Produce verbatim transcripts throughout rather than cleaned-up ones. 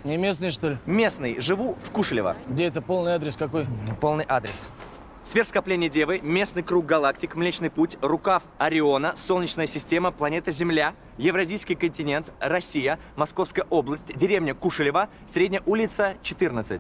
Не местный, что ли? Местный. Живу в Кушелево. Где это? Полный адрес какой? Полный адрес. Сверхскопление Девы, местный круг галактик, Млечный Путь, рукав Ориона, Солнечная система, планета Земля, Евразийский континент, Россия, Московская область, деревня Кушелево, Средняя улица, четырнадцать.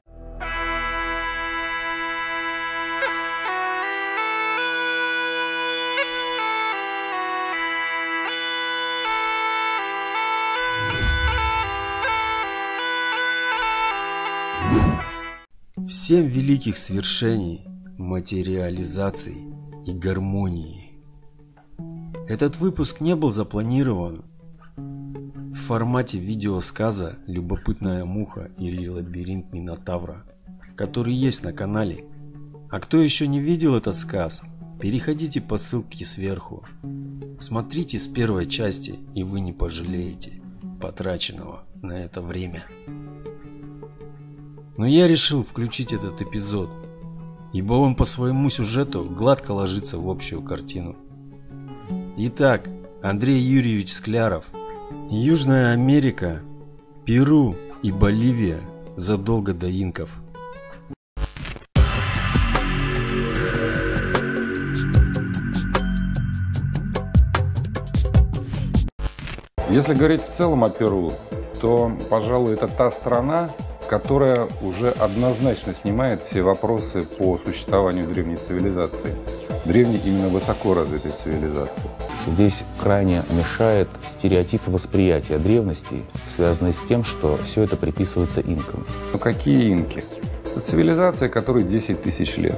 Семь великих свершений, материализаций и гармонии. Этот выпуск не был запланирован в формате видеосказа «Любопытная муха» или «Лабиринт Минотавра», который есть на канале. А кто еще не видел этот сказ, переходите по ссылке сверху. Смотрите с первой части, и вы не пожалеете потраченного на это время. Но я решил включить этот эпизод, ибо он по своему сюжету гладко ложится в общую картину. Итак, Андрей Юрьевич Скляров. Южная Америка, Перу и Боливия задолго до инков. Если говорить в целом о Перу, то, пожалуй, это та страна, которая уже однозначно снимает все вопросы по существованию древней цивилизации. Древней именно высоко развитой цивилизации. Здесь крайне мешает стереотип восприятия древности, связанный с тем, что все это приписывается инкам. Но какие инки? Это цивилизация, которой десять тысяч лет.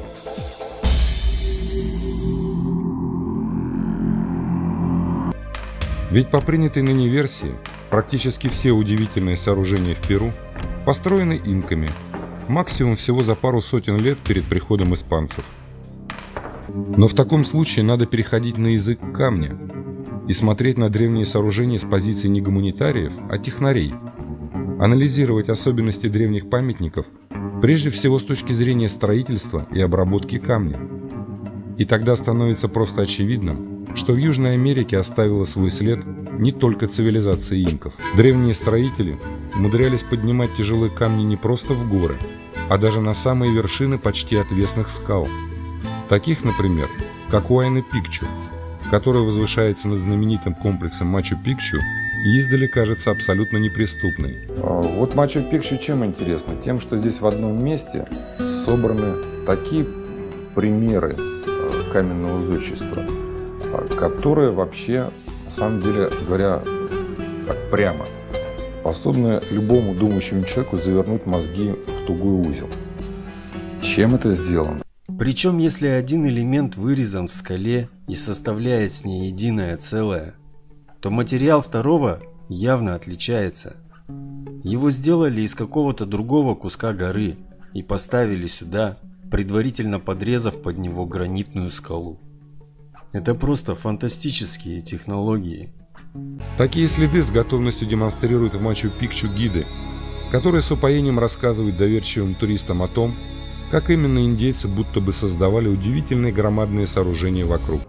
Ведь по принятой ныне версии, практически все удивительные сооружения в Перу построены инками, максимум всего за пару сотен лет перед приходом испанцев. Но в таком случае надо переходить на язык камня и смотреть на древние сооружения с позиции не гуманитариев, а технарей, анализировать особенности древних памятников прежде всего с точки зрения строительства и обработки камня. И тогда становится просто очевидным, что в Южной Америке оставила свой след не только цивилизация инков. Древние строители умудрялись поднимать тяжелые камни не просто в горы, а даже на самые вершины почти отвесных скал. Таких, например, как Уайна-Пикчу, который возвышается над знаменитым комплексом Мачу-Пикчу и издали кажется абсолютно неприступной. Вот Мачу-Пикчу чем интересно? Тем, что здесь в одном месте собраны такие примеры каменного зодчества, которые вообще, на самом деле, говоря так прямо, способны любому думающему человеку завернуть мозги в тугой узел. Чем это сделано? Причем, если один элемент вырезан в скале и составляет с ней единое целое, то материал второго явно отличается. Его сделали из какого-то другого куска горы и поставили сюда, предварительно подрезав под него гранитную скалу. Это просто фантастические технологии. Такие следы с готовностью демонстрируют в Мачу-Пикчу гиды, которые с упоением рассказывают доверчивым туристам о том, как именно индейцы будто бы создавали удивительные громадные сооружения вокруг.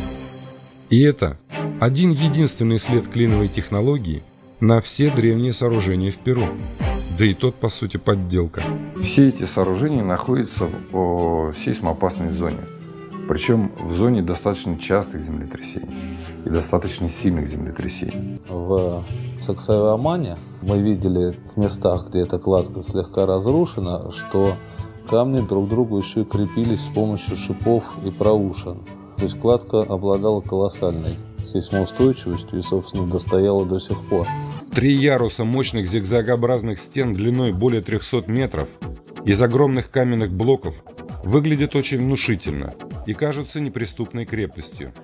И это один единственный след клиновой технологии на все древние сооружения в Перу. Да и тот, по сути, подделка. Все эти сооружения находятся в сейсмоопасной зоне. Причем в зоне достаточно частых землетрясений и достаточно сильных землетрясений. В Саксайвамане мы видели в местах, где эта кладка слегка разрушена, что камни друг к другу еще и крепились с помощью шипов и проушин. То есть кладка обладала колоссальной сейсмоустойчивостью и, собственно, достояла до сих пор. Три яруса мощных зигзагообразных стен длиной более трёхсот метров из огромных каменных блоков выглядят очень внушительно и кажутся неприступной крепостью.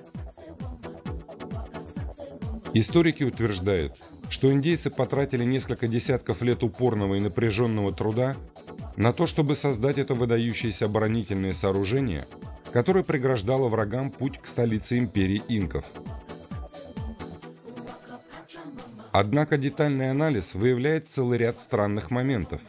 Историки утверждают, что индейцы потратили несколько десятков лет упорного и напряженного труда на то, чтобы создать это выдающееся оборонительное сооружение, которое преграждало врагам путь к столице империи инков. Однако детальный анализ выявляет целый ряд странных моментов.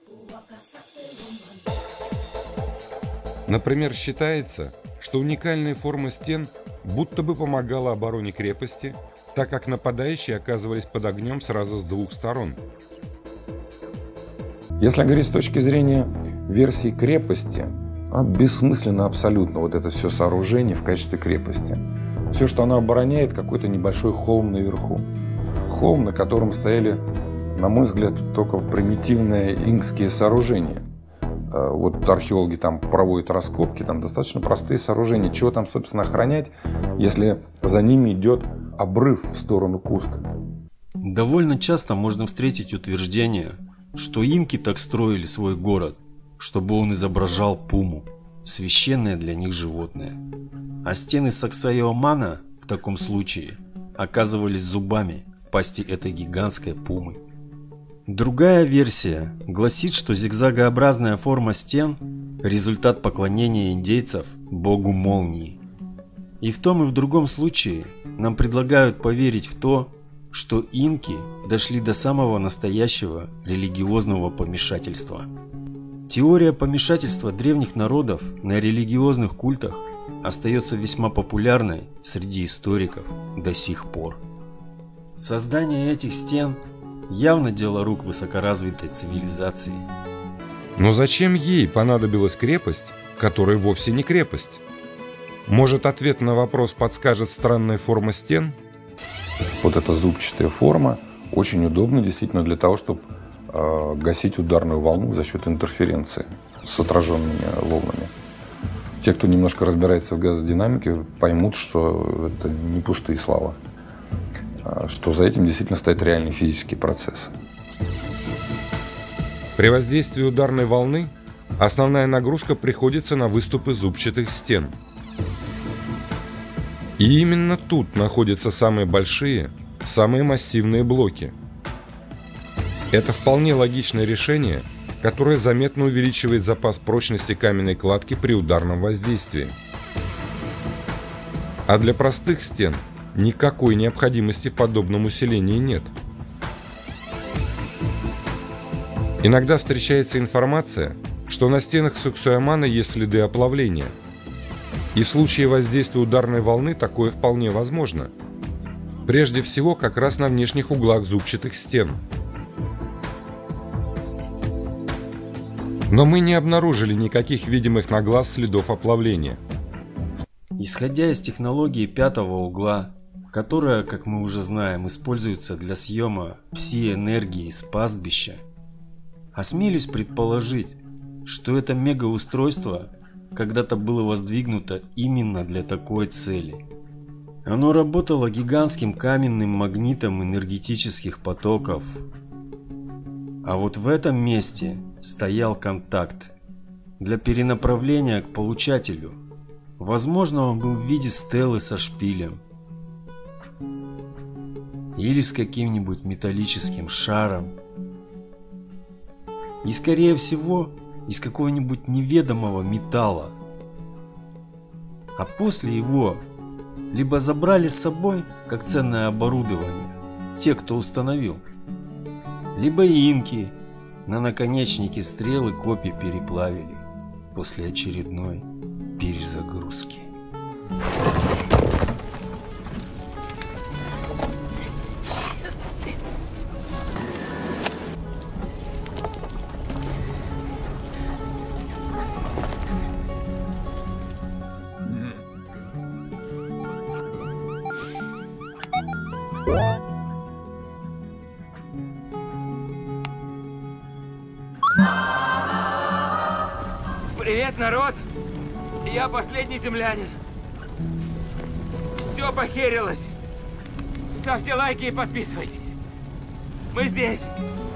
Например, считается, что уникальная форма стен будто бы помогала обороне крепости, так как нападающие оказывались под огнем сразу с двух сторон. Если говорить с точки зрения версии крепости, а бессмысленно абсолютно вот это все сооружение в качестве крепости. Все, что оно обороняет, какой-то небольшой холм наверху. Холм, на котором стояли, на мой взгляд, только примитивные инкские сооружения. Вот археологи там проводят раскопки, там достаточно простые сооружения. Чего там, собственно, охранять, если за ними идет обрыв в сторону Куска? Довольно часто можно встретить утверждение, что инки так строили свой город, чтобы он изображал пуму, священное для них животное. А стены Саксайоамана в таком случае оказывались зубами в пасти этой гигантской пумы. Другая версия гласит, что зигзагообразная форма стен – результат поклонения индейцев богу молнии. И в том и в другом случае нам предлагают поверить в то, что инки дошли до самого настоящего религиозного помешательства. Теория помешательства древних народов на религиозных культах остается весьма популярной среди историков до сих пор. Создание этих стен явно дело рук высокоразвитой цивилизации. Но зачем ей понадобилась крепость, которая вовсе не крепость? Может, ответ на вопрос подскажет странная форма стен? Вот эта зубчатая форма очень удобна действительно для того, чтобы э, гасить ударную волну за счет интерференции с отраженными волнами. Те, кто немножко разбирается в газодинамике, поймут, что это не пустые слова, что за этим действительно стоит реальный физический процесс. При воздействии ударной волны основная нагрузка приходится на выступы зубчатых стен. И именно тут находятся самые большие, самые массивные блоки. Это вполне логичное решение, которое заметно увеличивает запас прочности каменной кладки при ударном воздействии. А для простых стен никакой необходимости в подобном усилении нет. Иногда встречается информация, что на стенах Саксайоамана есть следы оплавления. И в случае воздействия ударной волны такое вполне возможно. Прежде всего, как раз на внешних углах зубчатых стен. Но мы не обнаружили никаких видимых на глаз следов оплавления. Исходя из технологии пятого угла, которая, как мы уже знаем, используется для съема пси-энергии с пастбища, осмелюсь предположить, что это мегаустройство когда-то было воздвигнуто именно для такой цели. Оно работало гигантским каменным магнитом энергетических потоков. А вот в этом месте стоял контакт для перенаправления к получателю. Возможно, он был в виде стелы со шпилем. Или с каким-нибудь металлическим шаром. И скорее всего, из какого-нибудь неведомого металла. А после его либо забрали с собой, как ценное оборудование, те, кто установил, либо инки на наконечнике стрелы копий переплавили после очередной перезагрузки. Привет, народ! Я последний землянин. Все похерилось. Ставьте лайки и подписывайтесь. Мы здесь.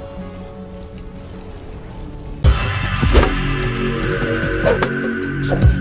We'll be right back.